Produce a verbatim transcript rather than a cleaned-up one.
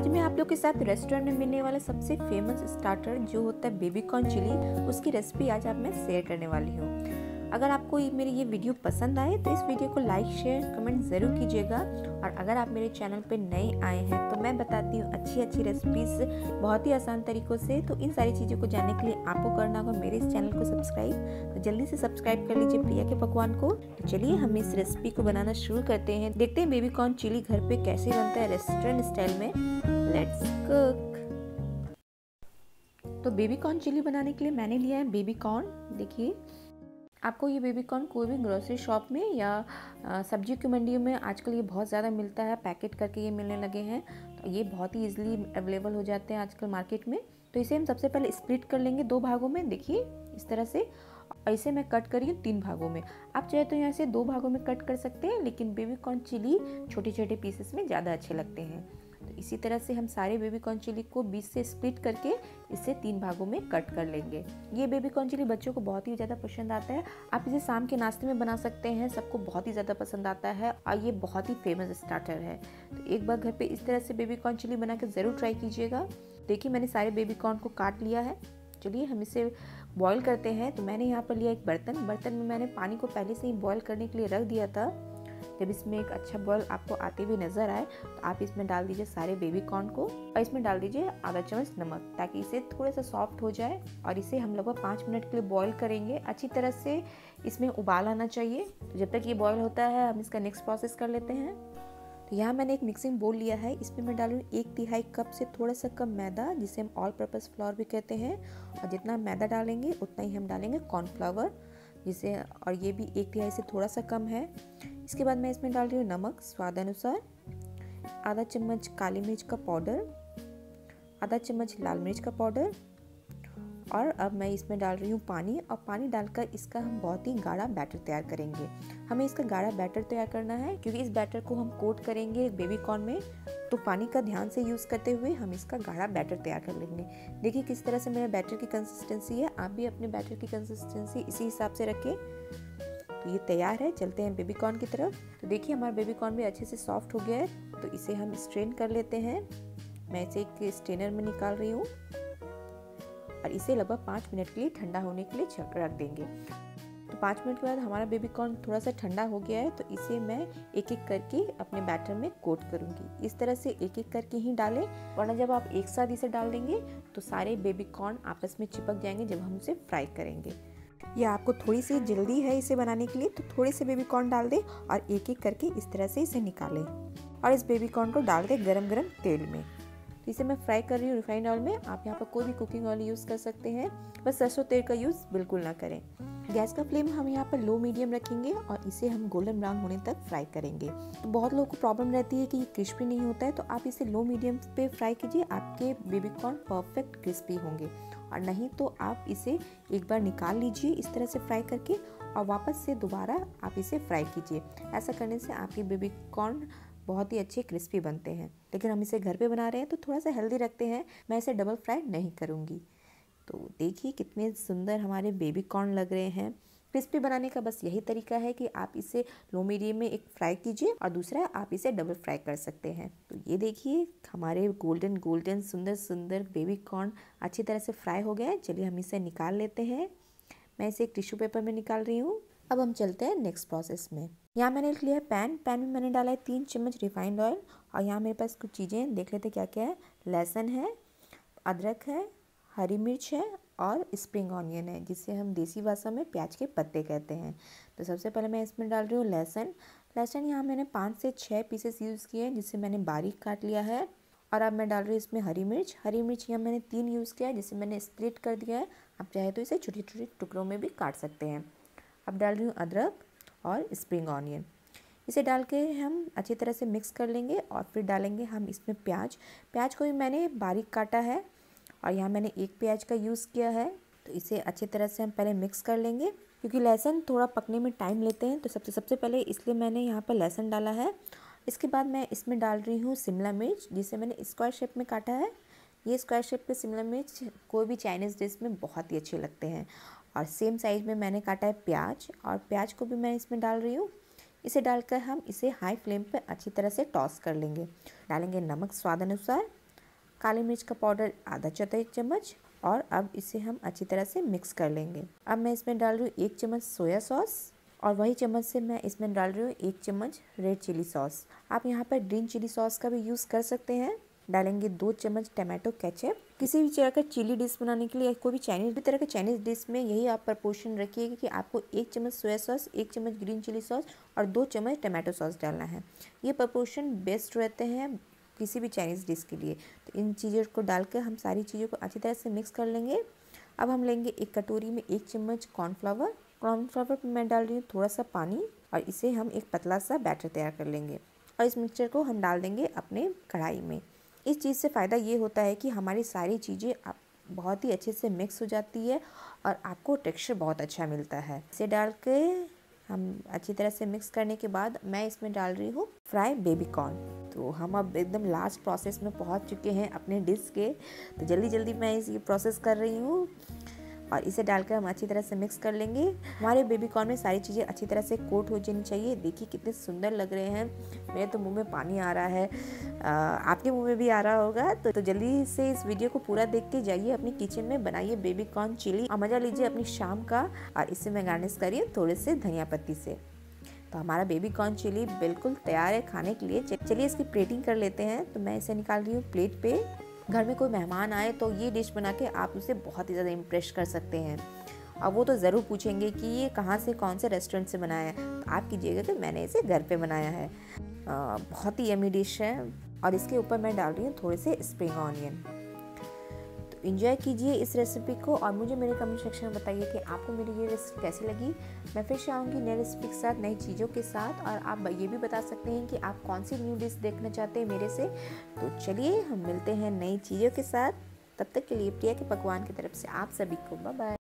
आज मैं आप लोग के साथ रेस्टोरेंट में मिलने वाला सबसे फेमस स्टार्टर जो होता है बेबी कॉर्न चिली, उसकी रेसिपी आज आप मैं शेयर करने वाली हूँ। अगर आपको मेरी ये वीडियो पसंद आए तो इस वीडियो को लाइक शेयर कमेंट ज़रूर कीजिएगा। और अगर आप मेरे चैनल पे नए आए हैं तो मैं बताती हूँ अच्छी अच्छी रेसिपीज़ बहुत ही आसान तरीक़ों से। तो इन सारी चीज़ों को जानने के लिए आपको करना होगा मेरे इस चैनल को सब्सक्राइब। तो जल्दी से सब्सक्राइब कर लीजिए प्रिया के पकवान को। तो चलिए हम इस रेसिपी को बनाना शुरू करते हैं। देखते हैं बेबी कॉर्न चिली घर पे कैसे बनता है रेस्टोरेंट स्टाइल में। Let's cook. तो बेबी कॉर्न चिली बनाने के लिए मैंने लिया है बेबी कॉर्न। देखिए, आपको ये बेबी कॉर्न कोई भी ग्रोसरी शॉप में या सब्जी की मंडियों में आजकल ये बहुत ज़्यादा मिलता है, पैकेट करके ये मिलने लगे हैं। तो ये बहुत ही इजीली अवेलेबल हो जाते हैं आजकल मार्केट में। तो इसे हम सबसे पहले स्प्लिट कर लेंगे दो भागों में। देखिए इस तरह से, ऐसे मैं कट करी हूँ तीन भागों में। आप चाहे तो यहाँ से दो भागों में कट कर सकते हैं, लेकिन बेबी कॉर्न चिली छोटे छोटे पीसेस में ज़्यादा अच्छे लगते हैं। तो इसी तरह से हम सारे बेबी कॉर्न चिली को बीच से स्प्लिट करके इसे तीन भागों में कट कर लेंगे। ये बेबी कॉर्न चिली बच्चों को बहुत ही ज़्यादा पसंद आता है। आप इसे शाम के नाश्ते में बना सकते हैं, सबको बहुत ही ज़्यादा पसंद आता है और ये बहुत ही फेमस स्टार्टर है। तो एक बार घर पे इस तरह से बेबी कॉर्न चिली बना के ज़रूर ट्राई कीजिएगा। देखिए मैंने सारे बेबी कॉर्न को काट लिया है। चलिए हम इसे बॉईल करते हैं। तो मैंने यहाँ पर लिया एक बर्तन। बर्तन में मैंने पानी को पहले से ही बॉईल करने के लिए रख दिया था। जब इसमें एक अच्छा बॉईल आपको आते हुए नजर आए तो आप इसमें डाल दीजिए सारे बेबी कॉर्न को और इसमें डाल दीजिए आधा चम्मच नमक, ताकि इसे थोड़ा सा सॉफ्ट हो जाए। और इसे हम लगभग पाँच मिनट के लिए बॉईल करेंगे। अच्छी तरह से इसमें उबाल आना चाहिए। तो जब तक ये बॉईल होता है हम इसका नेक्स्ट प्रोसेस कर लेते हैं। तो यहाँ मैंने एक मिक्सिंग बोल लिया है। इसमें मैं डालूँ एक तिहाई कप से थोड़ा सा कम मैदा, जिसे हम ऑल पर्पस फ्लोर भी कहते हैं। और जितना मैदा डालेंगे उतना ही हम डालेंगे कॉर्नफ्लावर, जिसे और ये भी एक तिहाई से थोड़ा सा कम है। इसके बाद मैं इसमें डाल रही हूँ नमक स्वाद अनुसार, आधा चम्मच काली मिर्च का पाउडर, आधा चम्मच लाल मिर्च का पाउडर। और अब मैं इसमें डाल रही हूँ पानी। और पानी डालकर इसका हम बहुत ही गाढ़ा बैटर तैयार करेंगे। हमें इसका गाढ़ा बैटर तैयार करना है क्योंकि इस बैटर को हम कोट करेंगे बेबी कॉर्न में। तो पानी का ध्यान से यूज़ करते हुए हम इसका गाढ़ा बैटर तैयार कर लेंगे। देखिए किस तरह से मेरा बैटर की कंसिस्टेंसी है। आप भी अपने बैटर की कंसिस्टेंसी इसी हिसाब से रखें। तो ये तैयार है। चलते हैं बेबी कॉर्न की तरफ। तो देखिए हमारा बेबी कॉर्न भी अच्छे से सॉफ्ट हो गया है। तो इसे हम स्ट्रेन कर लेते हैं। मैं इसे एक स्ट्रेनर में निकाल रही हूँ और इसे लगभग पाँच मिनट के लिए ठंडा होने के लिए रख देंगे। तो पाँच मिनट के बाद हमारा बेबी कॉर्न थोड़ा सा ठंडा हो गया है। तो इसे मैं एक एक करके अपने बैटर में कोट करूँगी। इस तरह से एक एक करके ही डालें, वरना जब आप एक साथ इसे डाल देंगे तो सारे बेबी कॉर्न आपस में चिपक जाएंगे जब हम इसे फ्राई करेंगे। या आपको थोड़ी सी जल्दी है इसे बनाने के लिए तो थोड़े से बेबी कॉर्न डाल दें और एक एक करके इस तरह से इसे निकालें और इस बेबी कॉर्न को डाल दें गरम गरम तेल में। तो इसे मैं फ्राई कर रही हूँ रिफाइंड ऑयल में। आप यहाँ पर कोई भी कुकिंग ऑयल यूज़ कर सकते हैं, बस सरसों तेल का यूज़ बिल्कुल ना करें। गैस का फ्लेम हम यहाँ पर लो मीडियम रखेंगे और इसे हम गोल्डन ब्राउन होने तक फ्राई करेंगे। तो बहुत लोगों को प्रॉब्लम रहती है कि ये क्रिस्पी नहीं होता है, तो आप इसे लो मीडियम पे फ्राई कीजिए। आपके बेबी कॉर्न परफेक्ट क्रिस्पी होंगे। और नहीं तो आप इसे एक बार निकाल लीजिए इस तरह से फ्राई करके और वापस से दोबारा आप इसे फ्राई कीजिए। ऐसा करने से आपके बेबी कॉर्न बहुत ही अच्छे क्रिस्पी बनते हैं। लेकिन हम इसे घर पे बना रहे हैं तो थोड़ा सा हेल्दी रखते हैं। मैं इसे डबल फ्राई नहीं करूँगी। तो देखिए कितने सुंदर हमारे बेबी कॉर्न लग रहे हैं। क्रिस्पी बनाने का बस यही तरीका है कि आप इसे लो मीडियम में एक फ्राई कीजिए और दूसरा आप इसे डबल फ्राई कर सकते हैं। तो ये देखिए हमारे गोल्डन गोल्डन सुंदर सुंदर बेबी कॉर्न अच्छी तरह से फ्राई हो गया है। चलिए हम इसे निकाल लेते हैं। मैं इसे एक टिश्यू पेपर में निकाल रही हूँ। अब हम चलते हैं नेक्स्ट प्रोसेस में। यहाँ मैंने लिया है पैन। पैन में मैंने डाला है तीन चम्मच रिफाइंड ऑयल। और यहाँ मेरे पास कुछ चीज़ें देख लेते क्या क्या है। लहसुन है, अदरक है, हरी मिर्च है और स्प्रिंग ऑनियन है, जिसे हम देसी भाषा में प्याज के पत्ते कहते हैं। तो सबसे पहले मैं इसमें डाल रही हूँ लहसुन। लहसुन यहाँ मैंने पाँच से छः पीसेस यूज़ किए हैं, जिसे मैंने बारीक काट लिया है। और अब मैं डाल रही हूँ इसमें हरी मिर्च। हरी मिर्च यहाँ मैंने तीन यूज़ किया है, जिसे मैंने स्प्लिट कर दिया है। आप चाहे तो इसे छोटे छोटे टुकड़ों में भी काट सकते हैं। अब डाल रही हूँ अदरक और स्प्रिंग ऑनियन। इसे डाल के हम अच्छी तरह से मिक्स कर लेंगे और फिर डालेंगे हम इसमें प्याज। प्याज को भी मैंने बारीक काटा है और यहाँ मैंने एक प्याज का यूज़ किया है। तो इसे अच्छी तरह से हम पहले मिक्स कर लेंगे, क्योंकि लहसुन थोड़ा पकने में टाइम लेते हैं। तो सबसे सबसे पहले इसलिए मैंने यहाँ पर लहसुन डाला है। इसके बाद मैं इसमें डाल रही हूँ शिमला मिर्च, जिसे मैंने स्क्वायर शेप में काटा है। ये स्क्वायर शेप के शिमला मिर्च कोई भी चाइनीज़ डिश में बहुत ही अच्छे लगते हैं। और सेम साइज़ में मैंने काटा है प्याज, और प्याज को भी मैं इसमें डाल रही हूँ। इसे डालकर हम इसे हाई फ्लेम पर अच्छी तरह से टॉस कर लेंगे। डालेंगे नमक स्वाद अनुसार काली मिर्च का पाउडर आधा चौथाई चम्मच, और अब इसे हम अच्छी तरह से मिक्स कर लेंगे। अब मैं इसमें डाल रही हूँ एक चम्मच सोया सॉस, और वही चम्मच से मैं इसमें डाल रही हूँ एक चम्मच रेड चिली सॉस। आप यहाँ पर ग्रीन चिली सॉस का भी यूज़ कर सकते हैं। डालेंगे दो चम्मच टमाटो केचप। किसी भी तरह का चिली डिश बनाने के लिए, कोई भी चाइनीज भी तरह के चाइनीज डिश में यही आप प्रपोर्शन रखिएगा कि आपको एक चम्मच सोया सॉस, एक चम्मच ग्रीन चिली सॉस और दो चम्मच टमाटो सॉस डालना है। ये प्रपोर्शन बेस्ट रहते हैं किसी भी चाइनीज़ डिश के लिए। तो इन चीज़ों को डालकर हम सारी चीज़ों को अच्छी तरह से मिक्स कर लेंगे। अब हम लेंगे एक कटोरी में एक चम्मच कॉर्नफ्लावर। कॉर्नफ्लावर में मैं डाल रही हूँ थोड़ा सा पानी, और इसे हम एक पतला सा बैटर तैयार कर लेंगे, और इस मिक्सचर को हम डाल देंगे अपने कढ़ाई में। इस चीज़ से फ़ायदा ये होता है कि हमारी सारी चीज़ें बहुत ही अच्छे से मिक्स हो जाती है और आपको टेक्सचर बहुत अच्छा मिलता है। इसे डाल के हम अच्छी तरह से मिक्स करने के बाद मैं इसमें डाल रही हूँ फ्राई बेबी कॉर्न। तो हम अब एकदम लास्ट प्रोसेस में पहुँच चुके हैं अपने डिश के। तो जल्दी जल्दी मैं इस ये प्रोसेस कर रही हूँ, और इसे डालकर हम अच्छी तरह से मिक्स कर लेंगे। हमारे बेबी कॉर्न में सारी चीज़ें अच्छी तरह से कोट हो जानी चाहिए। देखिए कितने सुंदर लग रहे हैं, मेरे तो मुंह में पानी आ रहा है, आ, आपके मुंह में भी आ रहा होगा। तो, तो जल्दी से इस वीडियो को पूरा देख के जाइए अपनी किचन में, बनाइए बेबी कॉर्न चिली और मज़ा लीजिए अपनी शाम का। और इससे मैं गार्निश करिए थोड़े से धनिया पत्ती से। तो हमारा बेबी कॉर्न चिली बिल्कुल तैयार है खाने के लिए। चलिए इसकी प्लेटिंग कर लेते हैं। तो मैं इसे निकाल रही हूँ प्लेट पे। घर में कोई मेहमान आए तो ये डिश बना के आप उसे बहुत ही ज़्यादा इम्प्रेस कर सकते हैं। अब वो तो ज़रूर पूछेंगे कि ये कहाँ से, कौन से रेस्टोरेंट से बनाया है। तो आप कीजिएगा कि मैंने इसे घर पे बनाया है। आ, बहुत ही यमी डिश है। और इसके ऊपर मैं डाल रही हूँ थोड़े से स्प्रिंग ऑनियन। तो एंजॉय कीजिए इस रेसिपी को, और मुझे मेरे कमेंट सेक्शन में बताइए कि आपको मेरी ये रेसिपी कैसी लगी। मैं फिर से आऊँगी नई रेसिपी के साथ, नई चीज़ों के साथ। और आप ये भी बता सकते हैं कि आप कौन सी न्यू डिश देखना चाहते हैं मेरे से। तो चलिए हम मिलते हैं नई चीज़ों के साथ। तब तक के लिए प्रिया के पकवान की तरफ से आप सभी को बाय बाय।